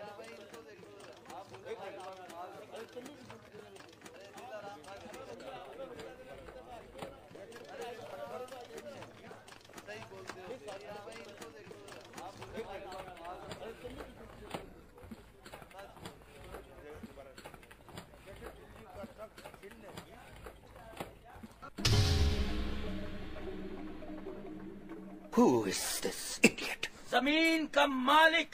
Who is this idiot? जमीन का मालिक,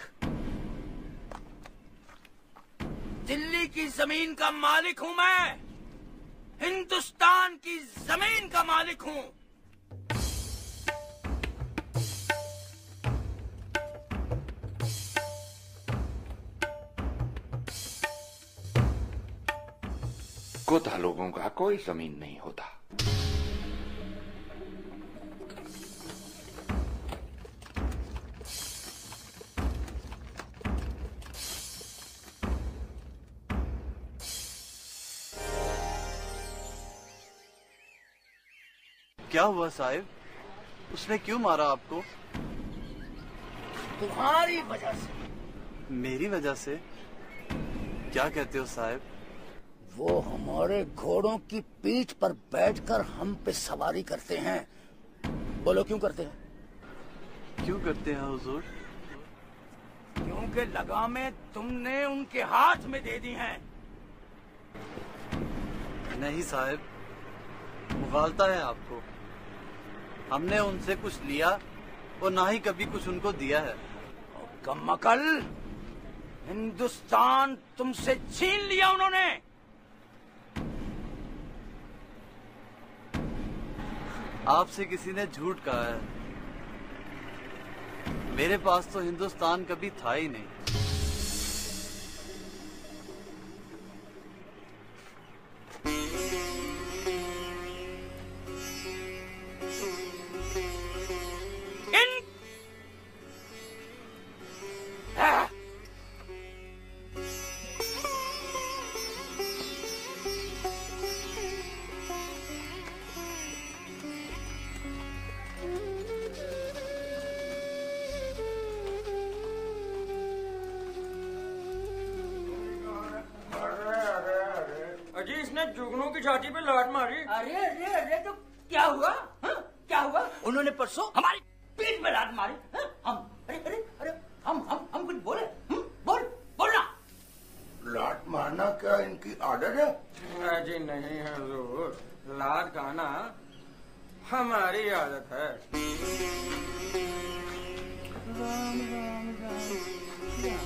दिल्ली की जमीन का मालिक हूं मैं, हिंदुस्तान की जमीन का मालिक हूं। कोता लोगों का कोई जमीन नहीं होता। क्या हुआ साहिब? उसने क्यों मारा आपको? तुम्हारी वजह से। मेरी वजह से? क्या कहते हो साहिब? वो हमारे घोड़ों की पीठ पर बैठकर हम पे सवारी करते हैं। बोलो क्यों करते हैं? क्यों करते हैं हुजूर? क्योंकि लगामें तुमने उनके हाथ में दे दी हैं। नहीं साहिब, मुगालता है आपको। हमने उनसे कुछ लिया और ना ही कभी कुछ उनको दिया है। कम्मकल, हिंदुस्तान तुमसे छीन लिया उन्होंने। आपसे किसी ने झूठ कहा है। मेरे पास तो हिंदुस्तान कभी था ही नहीं। जुगनू की छाती पे लात मारी। अरे अरे अरे, तो क्या हुआ? हा? क्या हुआ? उन्होंने परसों हमारी पीठ में लात मारी। हा? अरे अरे अरे, हम कुछ बोले? बोलना। लात मारना क्या इनकी आदत है? जी नहीं है हुजूर, लात खाना हमारी आदत है। राम राम राम।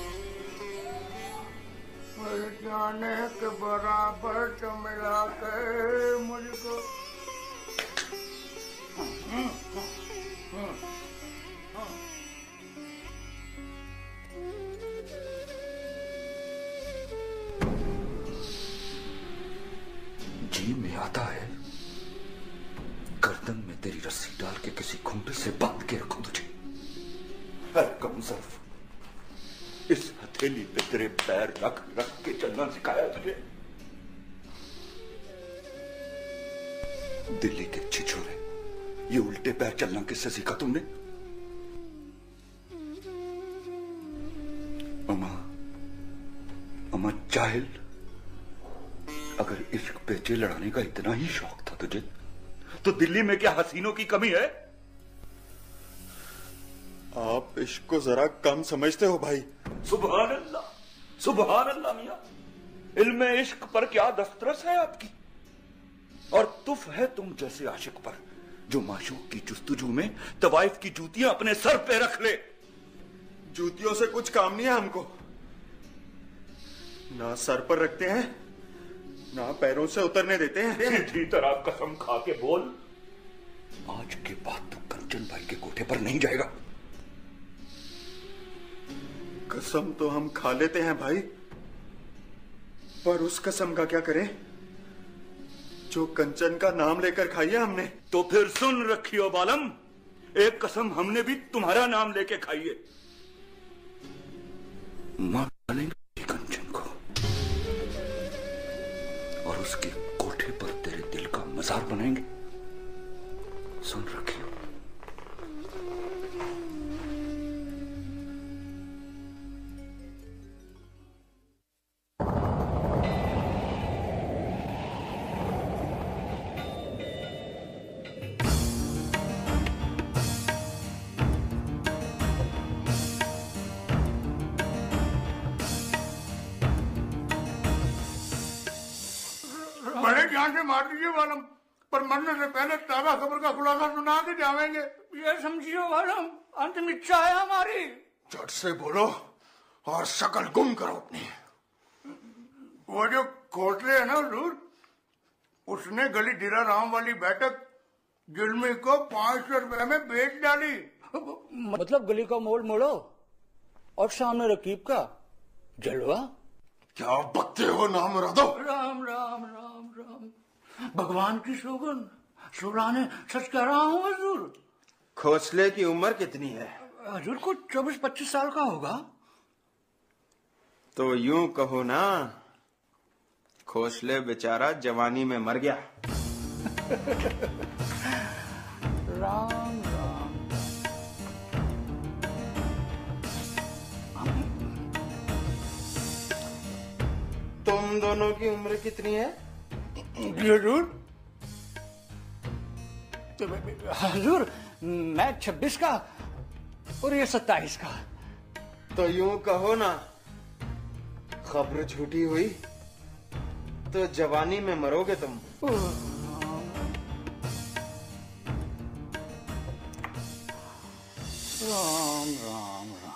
जाने के बराबर तो मिला कर मुझको। जी में आता है गर्दन में तेरी रस्सी डाल के किसी खूंटे से बांध के रखूं तुझे। कमजोर, इस हथेली पे तेरे पैर रख रख के चलना सिखाया तुझे। दिल्ली के छिछोरे, ये उल्टे पैर चलना किससे सीखा तुमने? अमा जाहिल, अगर इश्क पे जे लड़ाने का इतना ही शौक था तुझे, तो दिल्ली में क्या हसीनों की कमी है? आप इश्क को जरा कम समझते हो भाई। सुभान अल्लाह मियां, इल्मे इश्क पर क्या दस्तरस है आपकी। और तुफ है तुम जैसे आशिक पर जो माशूक की जुस्तजू में तवाइफ की जूतियां अपने सर पे रख ले। जूतियों से कुछ काम नहीं है हमको। ना सर पर रखते हैं, ना पैरों से उतरने देते हैं। सीधी तरह कसम खा के बोल, आज के बाद तू कंचन भाई के कोठे पर नहीं जाएगा। कसम तो हम खा लेते हैं भाई, पर उस कसम का क्या करें जो कंचन का नाम लेकर खाई है हमने। तो फिर सुन रखियो बालम, एक कसम हमने भी तुम्हारा नाम लेके खाई है। मार डालेंगे कंचन को और उसके कोठे पर तेरे दिल का मजार बनाएंगे। सुन रखियो। बड़े जान से मार दीजिए वालम, पर मरने से पहले ताजा खबर का खुलासा सुना के जाएंगे। ये समझियो वालम, अंतिम इच्छा है हमारी। झट से बोलो और शकल गुम करो अपनी। वो जो खोसले है ना हुजूर, उसने गली डीरा राम वाली बैठक जुल्मी को 500 रुपए में बेच डाली। मतलब गली का मोड़ मोड़ो और सामने रकीब का जलवा। क्या बकते हो नाम मुरादो? राम राम राम राम, भगवान की सौगन, सुराने सच कह रहा हूँ हुजूर। खोसले की उम्र कितनी है? हुजूर को 24-25 साल का होगा। तो यूं कहो ना, खोसले बेचारा जवानी में मर गया। राम राम। तुम दोनों की उम्र कितनी है? हुजूर हुजूर, मैं 26 का और ये 27 का। तो यूं कहो ना, खबर झूठी हुई तो जवानी में मरोगे तुम। राम राम राम।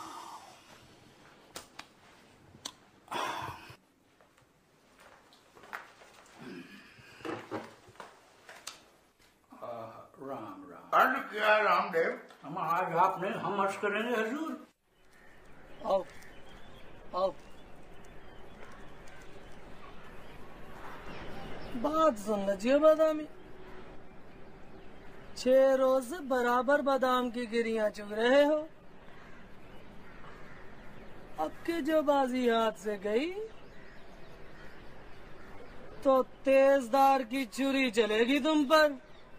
राम राम। अर्ज किया रामदेव। हम आज आपने हम अर्ज करेंगे हुजूर। आओ आओ। बात सुन लीजिए बादामी, 6 रोज से बराबर बादाम की गिरियां चुग रहे हो। अब के जो बाजी हाथ से गई तो तेजदार की छुरी चलेगी तुम पर।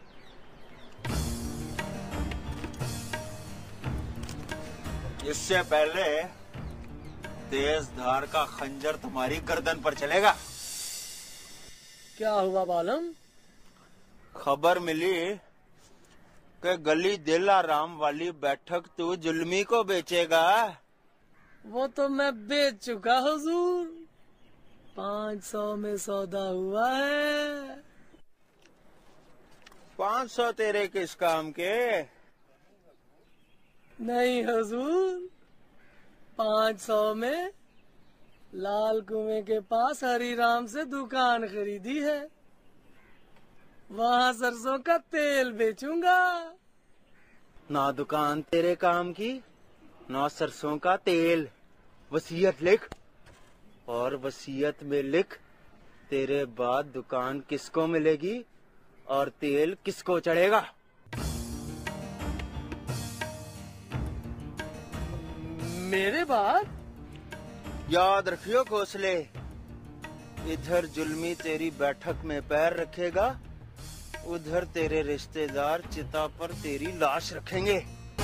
इससे पहले तेज धार का खंजर तुम्हारी गर्दन पर चलेगा। क्या हुआ बालम? खबर मिली कि गली दिलाराम वाली बैठक तू जुल्मी को बेचेगा। वो तो मैं बेच चुका हुजूर, 500 में सौदा हुआ है। 500 तेरे किस काम के? नहीं हुजूर, 500 में लाल कुएं के पास हरिराम से दुकान खरीदी है, वहाँ सरसों का तेल बेचूंगा। ना दुकान तेरे काम की, ना सरसों का तेल। वसीयत लिख, और वसीयत में लिख तेरे बाद दुकान किसको मिलेगी और तेल किसको चढ़ेगा। मेरे बाद? याद रखियो खोसले, इधर जुल्मी तेरी बैठक में पैर रखेगा, उधर तेरे रिश्तेदार चिता पर तेरी लाश रखेंगे।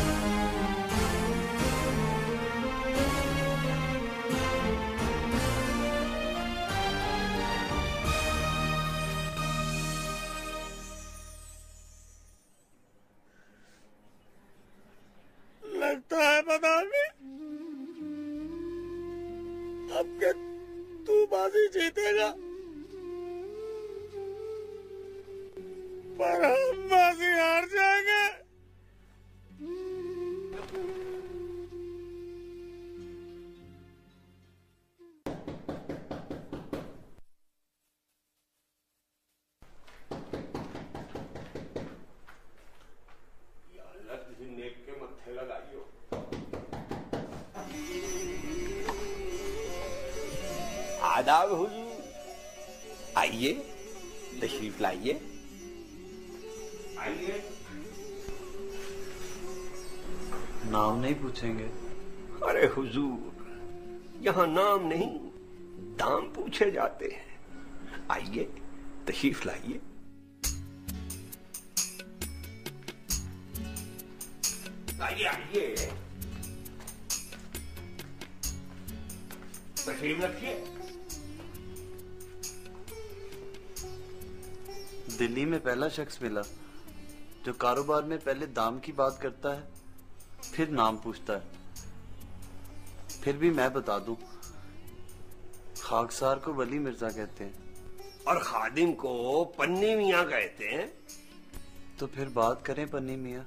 लगता है बादामी, अब के तू बाजी जीतेगा, पर हम बाजी हार जाएंगे। आदाब हुजूर, आइए तशरीफ लाइए। आइए। नाम नहीं पूछेंगे? अरे हुजूर, यहाँ नाम नहीं दाम पूछे जाते हैं। आइए तशरीफ लाइए। आइए आइए, तशरीफ रखिए। दिल्ली में पहला शख्स मिला जो कारोबार में पहले दाम की बात करता है, फिर नाम पूछता है। फिर भी मैं बता दूं, खाकसार को वली मिर्जा कहते हैं। और खादिम को पन्नी मियाँ कहते हैं। तो फिर बात करें पन्नी मियाँ।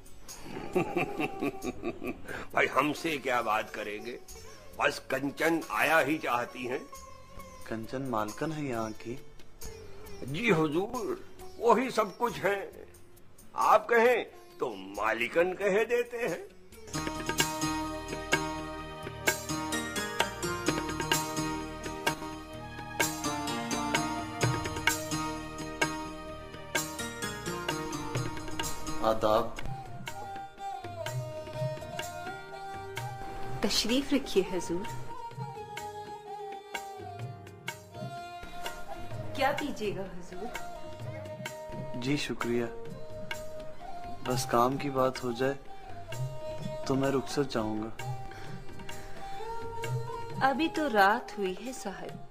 भाई हमसे क्या बात करेंगे, बस कंचन आया ही चाहती हैं। कंचन मालकन है यहाँ की? जी हुजूर, वही सब कुछ है। आप कहें तो मालिकन कह देते हैं। आदाब। तशरीफ रखिए हुजूर। क्या पीजिएगा हुजूर? जी शुक्रिया, बस काम की बात हो जाए तो मैं रुखसत चाहूंगा। अभी तो रात हुई है साहब,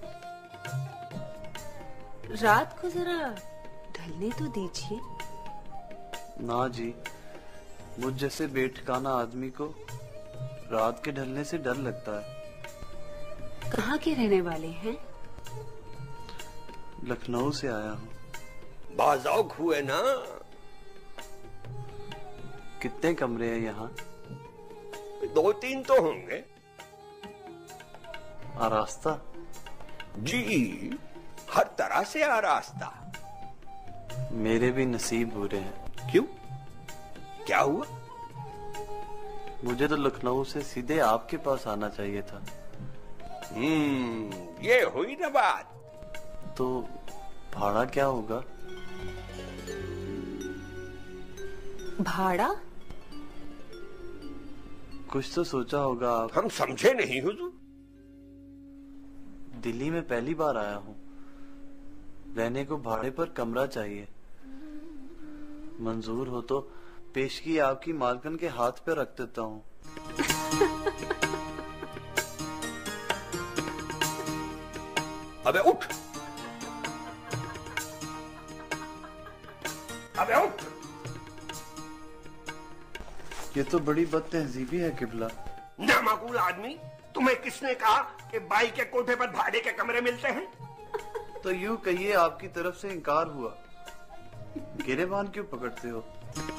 रात को जरा ढलने तो दीजिए। ना जी, मुझ जैसे बेठिकाना आदमी को रात के ढलने से डर लगता है। कहाँ के रहने वाले हैं? लखनऊ से आया हूँ। बाज़ौक हुए ना। कितने कमरे हैं यहाँ? 2-3 तो होंगे। आरास्ता? जी, हर तरह से आरास्ता। मेरे भी नसीब बुरे हैं। क्यों, क्या हुआ? मुझे तो लखनऊ से सीधे आपके पास आना चाहिए था। ये हुई ना बात। तो भाड़ा क्या होगा? भाड़ा? कुछ तो सोचा होगा आप। हम समझे नहीं हुजूर। दिल्ली में पहली बार आया हूँ, रहने को भाड़े पर कमरा चाहिए। मंजूर हो तो पेशगी आपकी मालकन के हाथ पे रख देता हूँ। अबे उठ, अबे उठ। ये तो बड़ी बदतहजीबी है किबला। नामाकूल आदमी, तुम्हें किसने कहा कि बाई के कोठे पर भाड़े के कमरे मिलते हैं? तो यूं कहिए आपकी तरफ से इनकार हुआ। गिरेबान क्यों पकड़ते हो?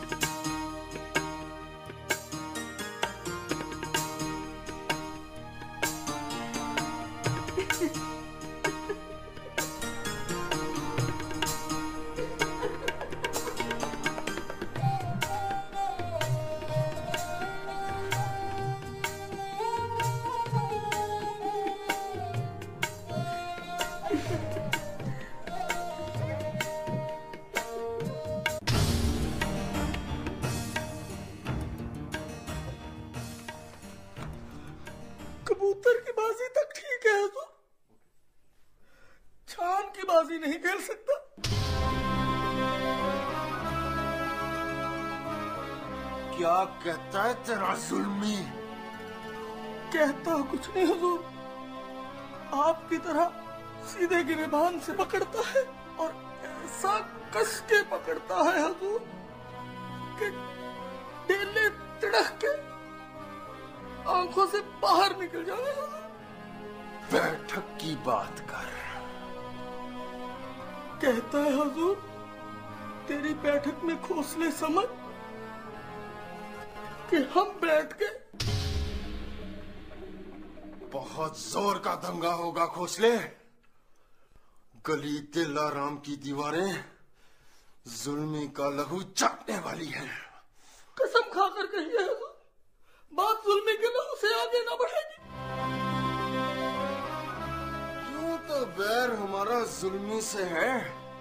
कबूतर की बाजी तक ठीक है तो छान की बाजी नहीं खेल सकता। क्या कहता है तेरा जुल्मी? कहता कुछ नहीं हुजूर, आपकी तरह सीधे गिरेबान से पकड़ता है और ऐसा कस के पकड़ता है हुजूर कि डेले तिड़क के आंखों से बाहर निकल जाए। बैठक की बात कर। कहता है हुजूर, तेरी बैठक में खोसले समझ कि हम बैठ के। बहुत जोर का दंगा होगा खोसले। गली दिलाराम की दीवारें जुल्मी का लहू चाटने वाली हैं। कसम खाकर कहिए हुजूर, बात जुल्मी के लहू से आगे ना बढ़ेगी। यूं तो बैर हमारा जुल्मी से है,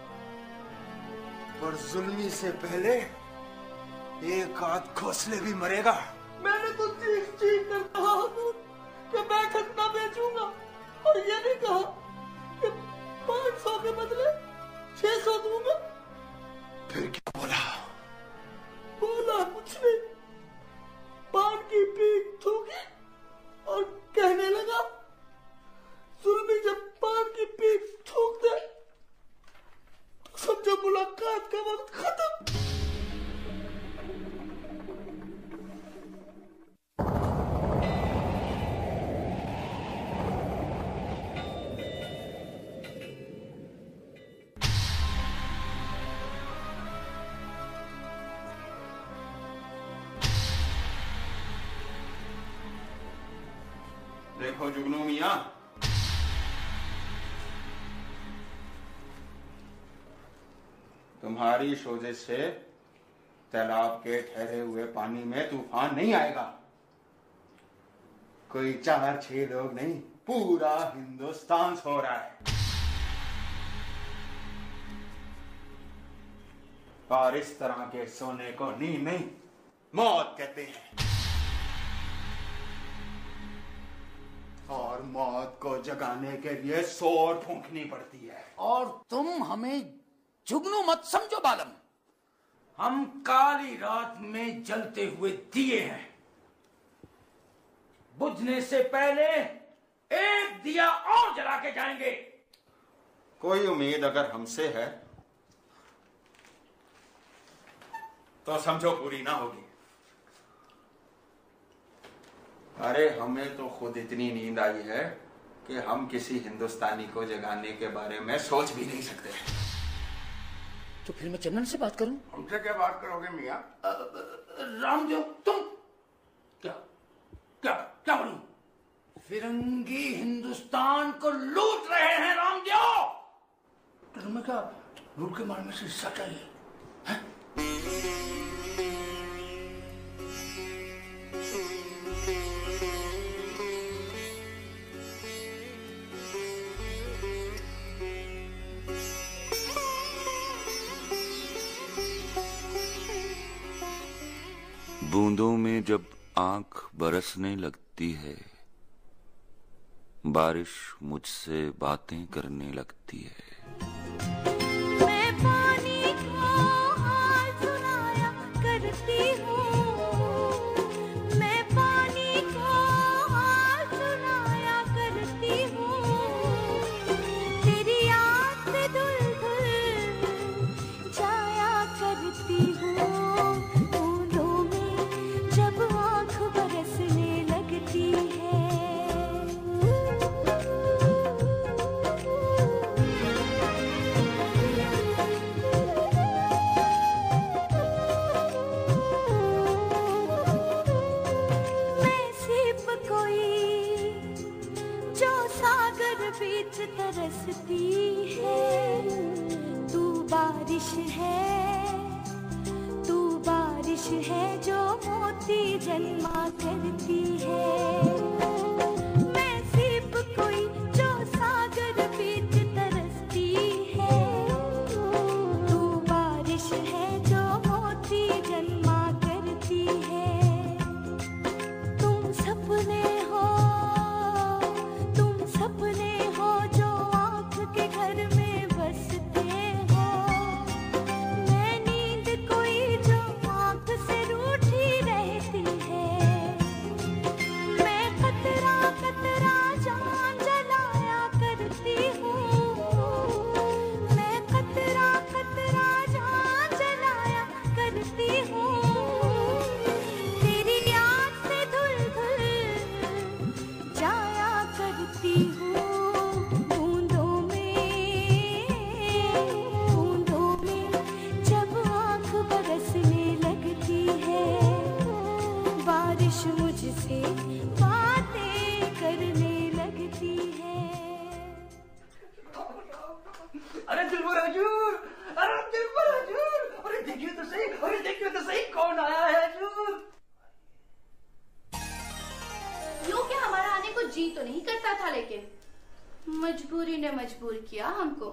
पर जुल्मी से पहले एक आध खोसले भी मरेगा। मैंने तो चीख चीख कर कहा हुजूर कि बैठक ना बेचूंगा, और ये नहीं कहा कि 500 के बदले 600 दूंगा। फिर क्या बोला? बोला कुछ नहीं, पान की पीक थूकी और कहने लगा, जुल्मी जब पान की पीक थूक दे समझो मुलाकात का वक्त खत्म। हो जुगनू मियां। तुम्हारी सोजिश से तालाब के ठहरे हुए पानी में तूफान नहीं आएगा। कोई 4-6 लोग नहीं, पूरा हिंदुस्तान सो रहा है। और इस तरह के सोने को नींद नहीं, मौत कहते हैं। और मौत को जगाने के लिए शोर फूंकनी पड़ती है। और तुम हमें जुगनू मत समझो बालम। हम काली रात में जलते हुए दिए हैं। बुझने से पहले एक दिया और जला के जाएंगे। कोई उम्मीद अगर हमसे है तो समझो पूरी ना होगी। अरे हमें तो खुद इतनी नींद आई है कि हम किसी हिंदुस्तानी को जगाने के बारे में सोच भी नहीं सकते। तो फिर मैं चंदन से बात करूं? हमसे क्या बात करोगे मियां? रामदेव तुम क्या क्या क्या बोलूं? फिरंगी हिंदुस्तान को लूट रहे हैं रामदेव। तो तुम्हें क्या लूट के मारने से हिस्सा चाहिए? बूंदों में जब आंख बरसने लगती है, बारिश मुझसे बातें करने लगती है। मैं पानी को हाल सुनाया करती हूँ, मैं पानी को हाल सुनाया करती हूँ। तेरी याद से धुल धुल जाया करती हूँ। बूंदों में जब आँख बरसने लगती है। बीच तरसती है। तू बारिश है, तू बारिश है जो मोती जन्मा करती है। मैं सीप कोई जो सागर बीच तरसती है। तू बारिश है जो मोती जन्मा करती है। तुम सपने हो, तुम सपने हो जो आँख के घर में बसते हो। मैं नींद कोई जो आँख से रूठी रहती है। मैं कतरा कतरा जान जलाया करती हूँ। मैं कतरा कतरा जान जलाया करती हूँ। तेरी याद से धुल धुल जाया करती हूँ। बूंदों में जब आँख बरसने लगती है। बारिश मुझसे बातें करने लगती है। अरे दिलबर हजूर, अरे दिलबर हजूर, अरे देखिए तो सही, अरे देखिए तो सही कौन आया है हजूर। यूं क्या हमारा आने को जी तो नहीं करता था, लेकिन मजबूरी ने मजबूर किया हमको।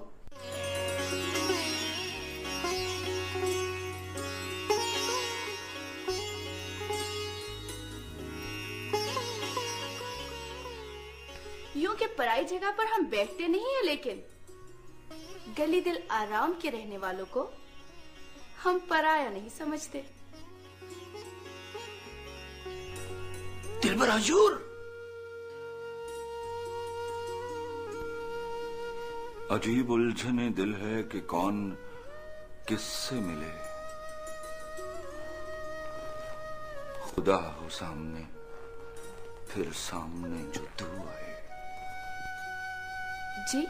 यूं के पराई जगह पर हम बैठते नहीं है, लेकिन गली दिल आराम के रहने वालों को हम पराया नहीं समझते। दिलबर हजूर, अजीब उलझने दिल है कि कौन किससे मिले। खुदा हो सामने, फिर सामने जो तू आए। जी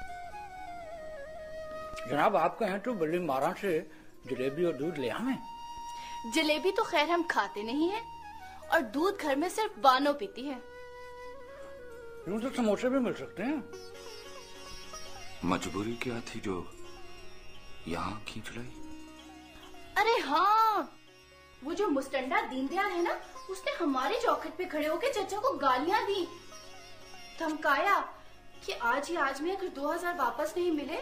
जनाब, आपके यहाँ तो बड़ी मारा से जलेबी और दूध ले आवे। जलेबी तो खैर हम खाते नहीं हैं, और दूध घर में सिर्फ बानो पीती है। यूं तो समोसे भी मिल सकते हैं। मजबूरी क्या थी जो यहाँ खींच लाई? अरे हाँ, वो जो मुस्टंडा दीनदयाल है ना, उसने हमारे चौखट पे खड़े होकर चचा को गालियां दी, धमकाया कि आज ही आज में अगर 2000 वापस नहीं मिले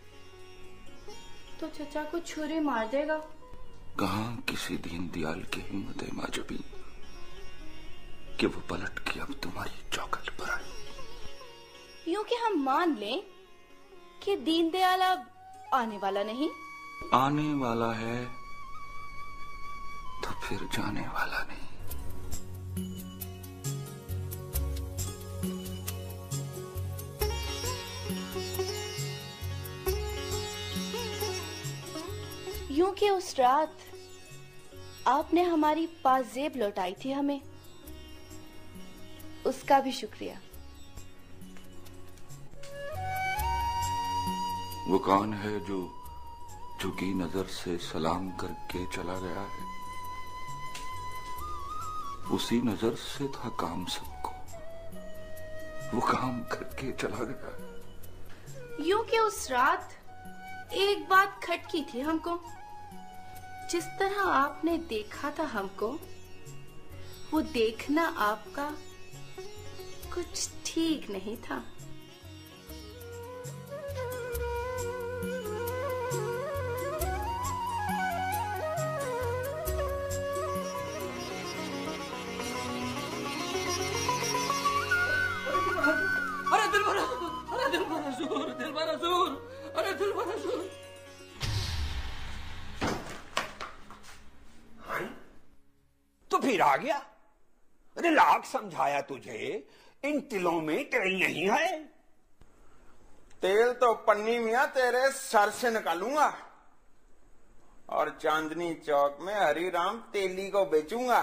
तो चचा को छुरी मार देगा। कहाँ किसी दीनदयाल की हिम्मत है माजबी कि वो पलट के अब तुम्हारी चौखट पर आए। यूं कि हम मान लें कि दीनदयाल अब आने वाला नहीं, आने वाला है तो फिर जाने वाला नहीं। यूं कि उस रात आपने हमारी पाजेब लौटाई थी हमें, उसका भी शुक्रिया। वो कौन है जो झुकी नजर से सलाम करके चला गया है? उसी नजर से था काम सबको, वो काम करके चला गया। यूं कि उस रात एक बात खटकी थी हमको, जिस तरह आपने देखा था हमको, वो देखना आपका कुछ ठीक नहीं था। अरे दिल भरा जोर, अरे दिल भरा जोर, दिल भरा जोर, अरे दिल भरा जोर। तो फिर आ गया? अरे लाख समझाया तुझे, इन तिलों में तेल नहीं है। तेल तो पन्नी मियां तेरे सर से निकालूंगा और चांदनी चौक में हरिराम तेली को बेचूंगा।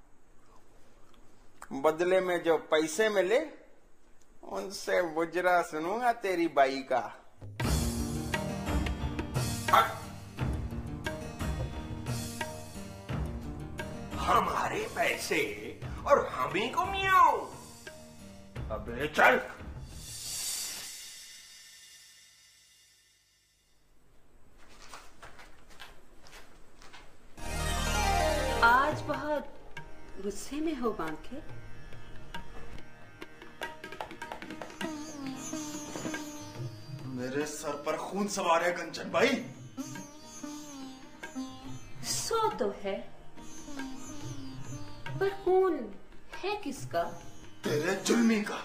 बदले में जो पैसे मिले उनसे बुजरा सुनूंगा तेरी बाई का। हमारे पैसे और हमी को मियाओ? अबे चल। आज बहुत गुस्से में हो बांके? मेरे सर पर खून सवार है कंचन भाई। सो तो है, पर खून है किसका? तेरे जुल्मी का।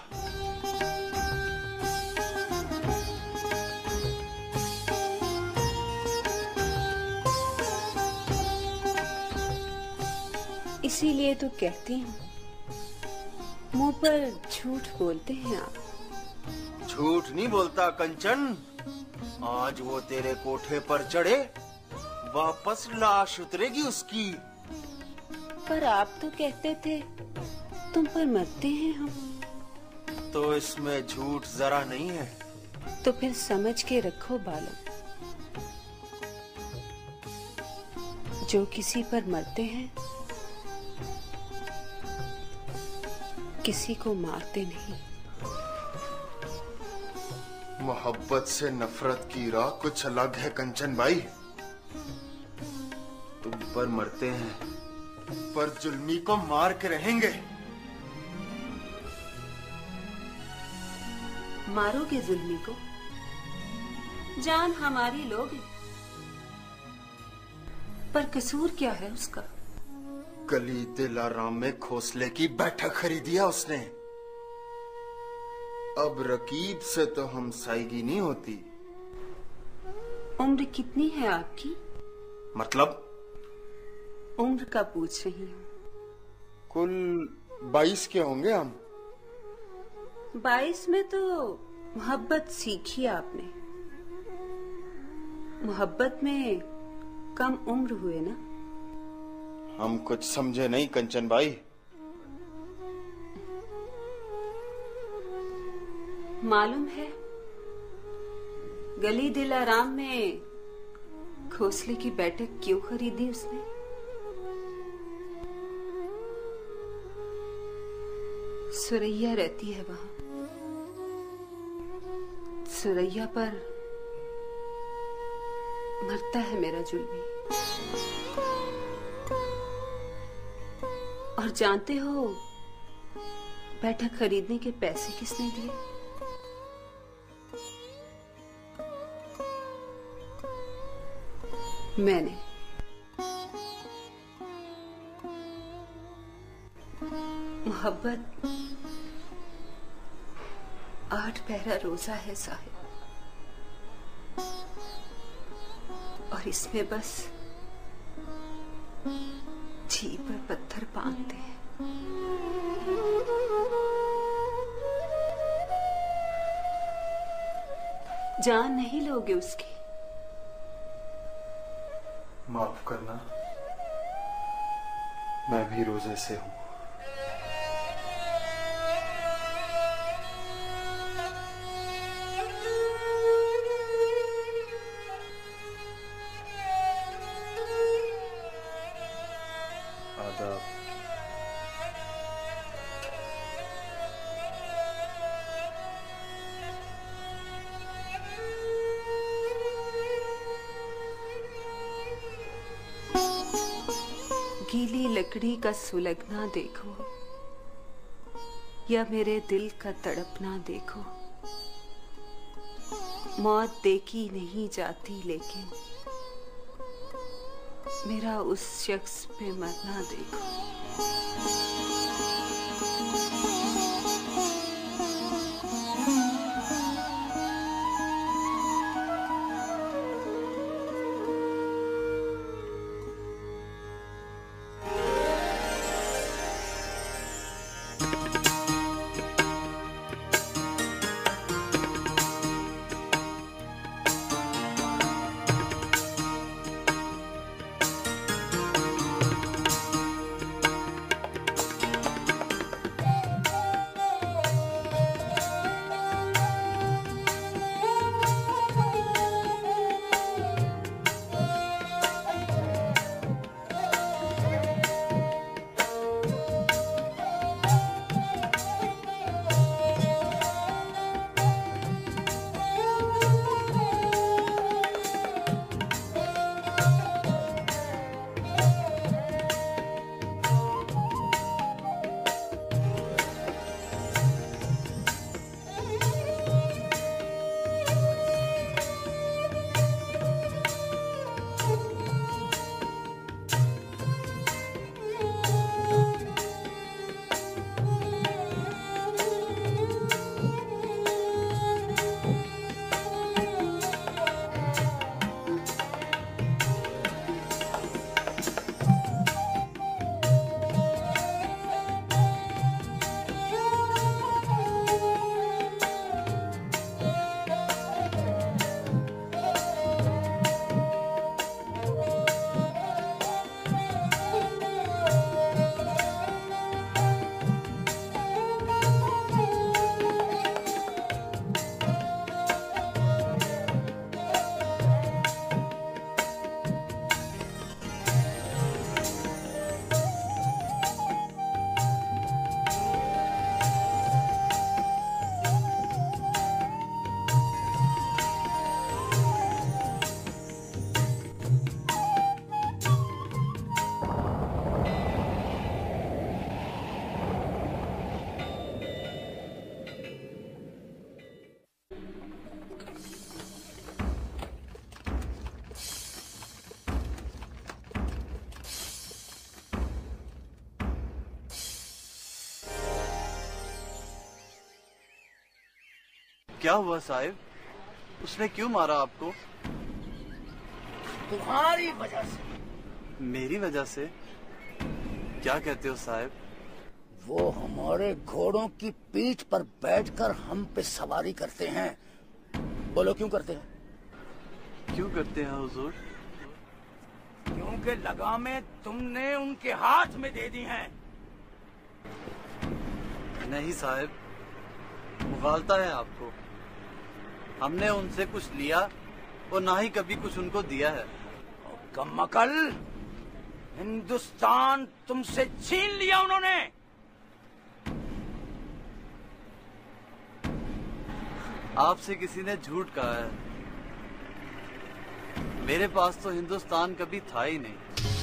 इसीलिए तो कहती हूँ, मुंह पर झूठ बोलते हैं आप। झूठ नहीं बोलता कंचन। आज वो तेरे कोठे पर चढ़े, वापस लाश उतरेगी उसकी। पर आप तो कहते थे तुम पर मरते हैं हम। तो इसमें झूठ जरा नहीं है। तो फिर समझ के रखो बालक, जो किसी पर मरते हैं किसी को मारते नहीं। मोहब्बत से नफरत की राह कुछ अलग है कंचन भाई। तुम पर मरते हैं, पर जुल्मी को मार के रहेंगे। मारोगे जुल्मी को? जान हमारी लोगे, पर कसूर क्या है उसका? गली दिलाराम में खोसले की बैठक खरीदिया उसने। अब रकीब से तो हम साईगी नहीं होती। उम्र कितनी है आपकी? मतलब? उम्र का पूछ रही हूँ। कुल 22 के होंगे हम। 22 में तो मोहब्बत सीखी आपने। मोहब्बत में कम उम्र हुए ना? हम कुछ समझे नहीं कंचन भाई। मालूम है गली दिलाराम में घोंसले की बैठक क्यों खरीदी उसने? सुरैया रहती है वहां। सुरैया पर मरता है मेरा जुल्मी। और जानते हो बैठक खरीदने के पैसे किसने दिए? मैंने। मोहब्बत 8 पहरा रोजा है साहिब, और इसमें बस जी पर पत्थर बांधते हैं। जान नहीं लोगे उसकी? माफ करना, मैं भी रोजे से हूं। आदाब। गीली लकड़ी का सुलगना देखो या मेरे दिल का तड़पना देखो, मौत देखी नहीं जाती लेकिन मेरा उस शख्स पे मरना देखो। क्या हुआ साहिब? उसने क्यों मारा आपको? तुम्हारी वजह से। मेरी वजह से? क्या कहते हो साहिब? वो हमारे घोड़ों की पीठ पर बैठकर हम पे सवारी करते हैं। बोलो क्यों करते हैं? क्यों करते हैं हुजूर? क्योंकि लगामें तुमने उनके हाथ में दे दी हैं। नहीं साहिब, मुगालता है आपको। हमने उनसे कुछ लिया और ना ही कभी कुछ उनको दिया है। कम्मकल, हिंदुस्तान तुमसे छीन लिया उन्होंने। आपसे किसी ने झूठ कहा है। मेरे पास तो हिंदुस्तान कभी था ही नहीं।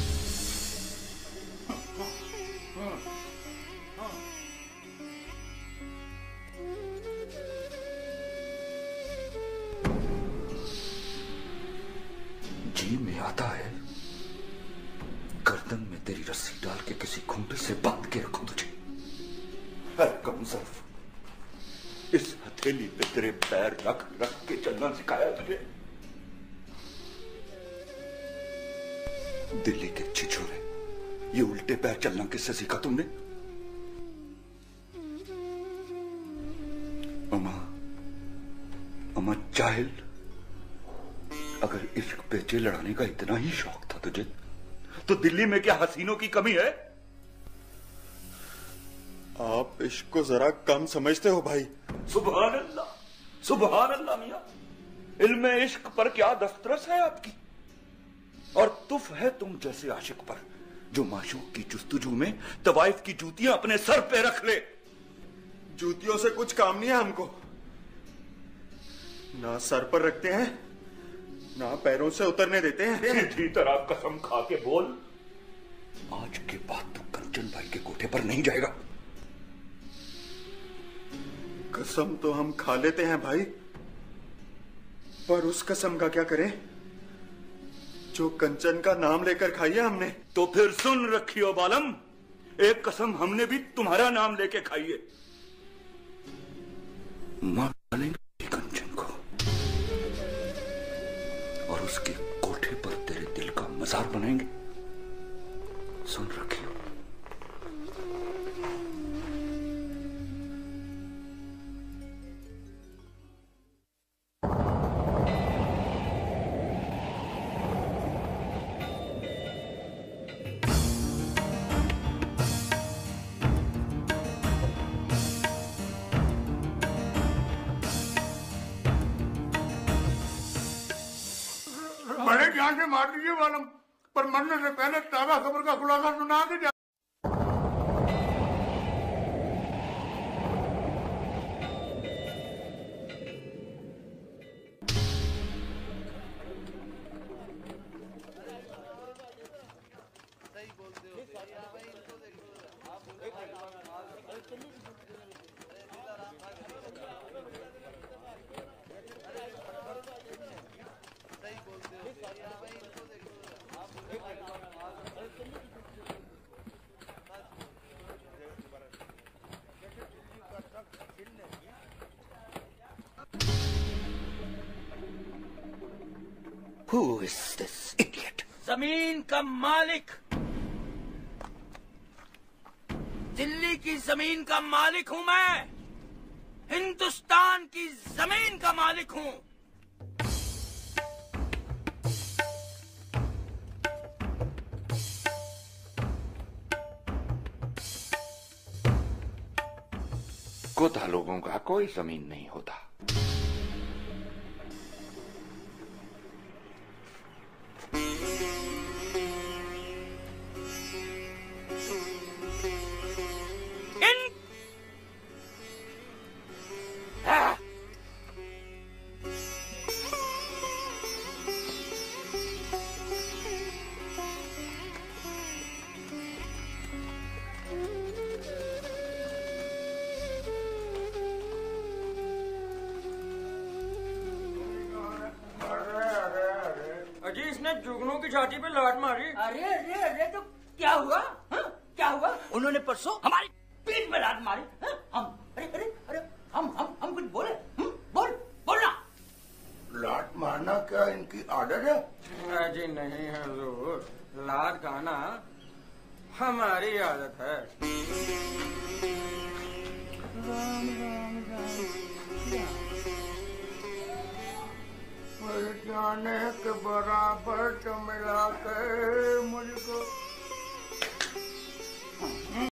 जी में आता है गर्दन में तेरी रस्सी डाल के किसी खूंटे से बांध के रखूं तुझे। कमजोर, इस हथेली पे तेरे पैर रख रख के चलना सिखाया तुझे। दिल्ली के छिछोरे, ये उल्टे पैर चलना किससे सीखा तुमने? अमा जाहिल, अगर इश्क पे जे लड़ाने का इतना ही शौक था तुझे, तो दिल्ली में क्या हसीनों की कमी है? आप इश्क को जरा कम समझते हो भाई। सुभान अल्लाह, सुभान अल्लाह मियां, इल्म इश्क पर क्या दस्तरस है आपकी। और तुफ है तुम जैसे आशिक पर, जो माशूक की जुस्तजू में तवाइफ की जूतियां अपने सर पे रख ले। जूतियों से कुछ काम नहीं है हमको। ना सर पर रखते हैं, ना पैरों से उतरने देते हैं। सीधी तरह कसम खा के बोल, आज के बाद तू कंचन भाई के कोठे पर नहीं जाएगा। कसम तो हम खा लेते हैं भाई, पर उस कसम का क्या करें जो कंचन का नाम लेकर खाई है हमने। तो फिर सुन रखियो बालम, एक कसम हमने भी तुम्हारा नाम लेके खाई है। मार डालेंगे कंचन को और उसके कोठे पर तेरे दिल का मजार बनाएंगे। सुन रखियो। बड़े ध्यान से मार दीजिए वालम, पर मरने से पहले ताजा खबर का खुलासा सुना के जा। Who is this idiot? जमीन का मालिक, दिल्ली की जमीन का मालिक हूं मैं, हिंदुस्तान की जमीन का मालिक हूं। कोता लोगों का कोई जमीन नहीं होता। जुगनू की छाती पे लात मारी। अरे अरे अरे, तो क्या हुआ? क्या हुआ? उन्होंने परसों हमारी पीठ पे लात मारी। हम अरे अरे अरे हम कुछ बोले? बोलना। लात मारना क्या इनकी आदत है? जी नहीं है हुजूर, लात खाना हमारी आदत है। राम राम राम, जाने के बराबर तो मिला के मुझको